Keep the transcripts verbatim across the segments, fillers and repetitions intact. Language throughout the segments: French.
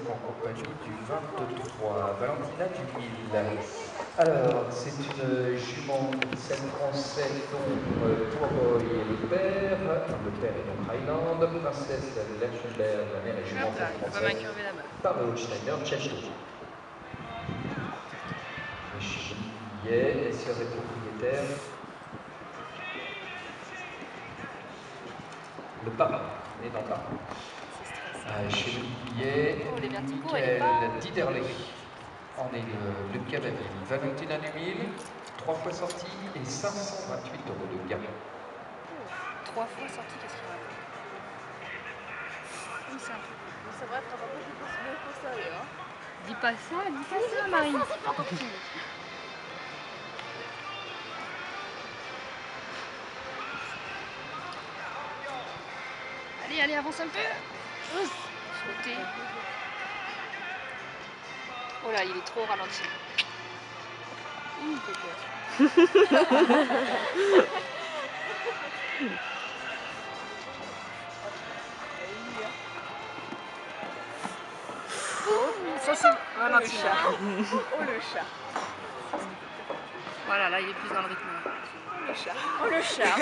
en compagnie du vingt-trois, Valentina Dumille. Alors, c'est une jument scène français dont euh, Poirboy est le père, le père est donc Highland, princesse Lerchenberg, la mère est jument française, par le Schneider Cheshire. Chez Billet, les sœurs et propriétaires. Le parrain, né dans le parrain. Euh, chez Billet, Michael Diderley. On est le, le cavalier. Valentina Dumille, trois fois sorti et cinq cent vingt-huit euros de gain. Trois fois sorti, qu'est-ce qu'il raconte? Oui, c'est un truc. C'est vrai, tu n'as pas beaucoup de pour ça, hein. Dis pas ça, dis pas ça, Marie. C'est pas encore fini. Allez, allez, avance un peu. Sauter. Oh là, il est trop ralenti. Ça c'est ralenti. Oh le chat. Voilà, là il est plus dans le rythme. Le chat. Oh le chat.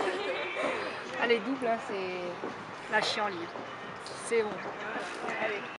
Allez, double, là c'est lâché en ligne. C'est bon. Allez.